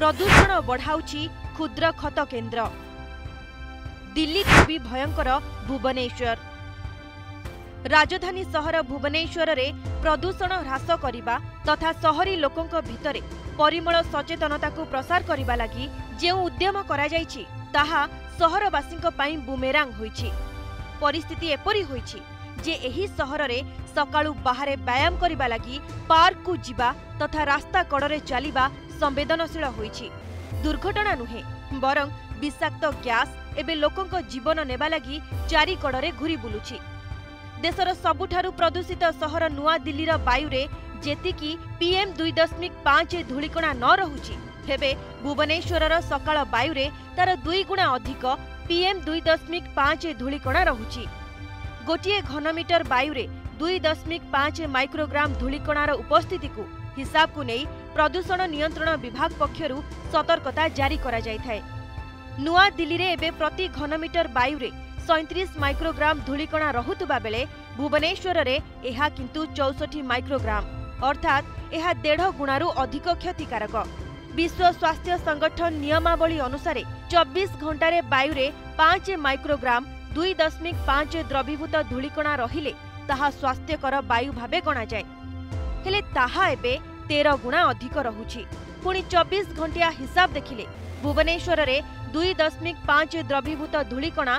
प्रदूषण बढ़ाउछि क्षुद्र खत केन्द्र। दिल्ली भी भयंकर भुवनेश्वर। राजधानी सहर भुवनेश्वर रे प्रदूषण ह्रास करिबा तथा शहरी लोकंक भितरे परिमल सचेतनता को प्रसार करिबा लागि जेउ उद्यम करा जायछि ताहा सहरवासींक पई बुमेरांग होईछि। परिस्थिति एपरि होईछि जे एही सहर रे सकाळु बाहरे व्यायाम करिबा लागि पार्क को जिबा तथा रास्ता कड़रे चलिबा संवेदनशील होईछि। दुर्घटना नुहे बरं विषाक्त गैस एबे लोकंक जीवन नेबा लागि चारि कड़रे घुरी बुलुछि। देशर सबुठारु प्रदूषित सहर नुआ दिल्लीर वायुरे जेतिकी PM 2.5 धूलिकणा न रहुछि हेबे भुवनेश्वरर सकाळ वायुरे तार 2 गुणा अधिक PM 2.5 धूलिकणा रहुछि। गोटिए घनमीटर वायुरे 2.5 माइक्रोग्राम धूलिकणार उपस्थिति को हिसाब को नहीं प्रदूषण नियंत्रण विभाग पक्षरु सतर्कता जारी करा जायथाय। नुआ दिल्ली रे एबे प्रति घनमीटर वायुरे 37 माइक्रोग्राम धूलिकणा रहुतबा बेले भुवनेश्वर रे एहा किंतु 64 माइक्रोग्राम अर्थात एहा 1.5 गुणारु अधिक क्षतिकारक। विश्व स्वास्थ्य संगठन नियमावली अनुसार 24 घंटारे वायुरे 5 माइक्रोग्राम 2.5 द्रवीभूत धूलिकणा रहिले ताहा स्वास्थ्यकर वायु भावे गणा जाए। हेले ताहा एबे 13 गुणा अधिक रहुछि। पुणी 24 घंटिया हिसाब देखिले भुवनेश्वर रे 2.5 द्रवीभूत धूलिकणा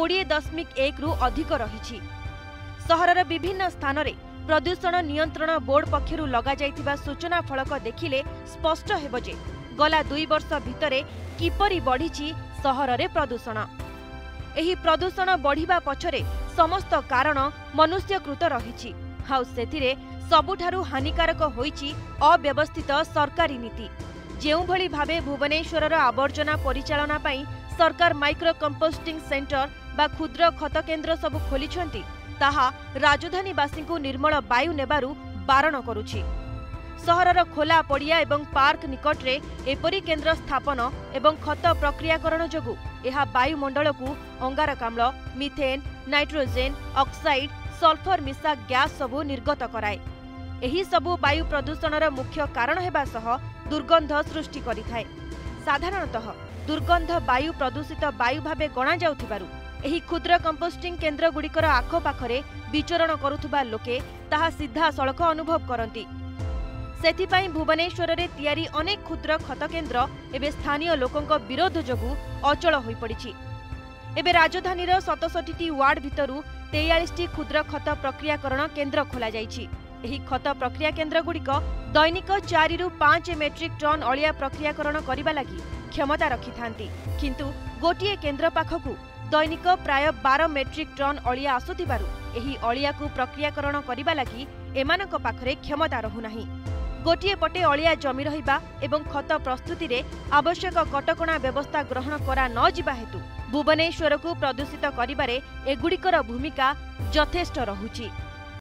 20.1 रु अधिक रहिछि। सहरर विभिन्न स्थान रे प्रदूषण नियंत्रण बोर्ड पक्षरु लगा जाइतिबा सूचना फलक देखिले स्पष्ट हेबो जे गला 2 वर्ष भितरे किपरि बढ़िछि सहर रे प्रदूषण। एही प्रदूषण बढ़िबा पछरे समस्त कारण मनुष्यकृत रहिछि। हाउ सेथिरे सबुठारु हानिकारक होइछि अव्यवस्थित सरकारी नीति। जेउ भली भाबे भुवनेश्वरर आवर्जना परिचालना पई सरकार माइक्रो कंपोस्टिंग सेंटर बा क्षुद्र खत केन्द्र सब खोलिछंती ताहा राजधानीवासी को निर्मल वायु नेबारु बारण करुछि। सहरर खोला पड़िया एवं पार्क निकटरे एपरी केन्द्र स्थापन एवं खत प्रक्रियाकरण जोगु एहा वायुमंडल को अंगारकाम्ल, मिथेन, नाइट्रोजेन, ऑक्साइड, सल्फर मिसा गैस सबु निर्गत कराए। एही सबु वायु प्रदूषणर मुख्य कारण हेबा सह दुर्गंध सृष्टि करिथाए। साधारणतः दुर्गंध वायु प्रदूषित वायु भावे गणा जाउथिबारु एही क्षुद्र कंपोस्टिंग केन्द्र गुड़िकर आखपाखरे विचरण करुथुबा लोके ताहा सीधा सड़क अनुभव करती। सेथिपाई भुवनेश्वर रे तियारी अनेक क्षुद्र खत केन्द्र एबे स्थानीय लोकंक विरोध जोगु अचल होई पड़िछि। एबे राजधानीर 67टी वार्ड भितरु 43टी क्षुद्र खत प्रक्रियाकरण केन्द्र खोला जाइछि। एही खत प्रक्रिया केन्द्र गुड़िक दैनिक 4 रु 5 मेट्रिक टन अलिया प्रक्रियाकरण करिबा लागि क्षमता रखिथांती, किंतु गोटिए केन्द्र पाखकु दैनिक प्राय 12 मेट्रिक टन अलिया आसुथिबारु एही अलिया को प्रक्रियाकरण करिबा लागि एमानक पाखरे क्षमता रहुनाही। गोटिए पटे अलिया जमी रहिबा एवं खत प्रस्तुति रे आवश्यक कटकणा व्यवस्था ग्रहण करा न जिबा हेतु भुवनेश्वर को प्रदूषित करिबारे एगुड़िकर भूमिका यथेष्ट रहुछि।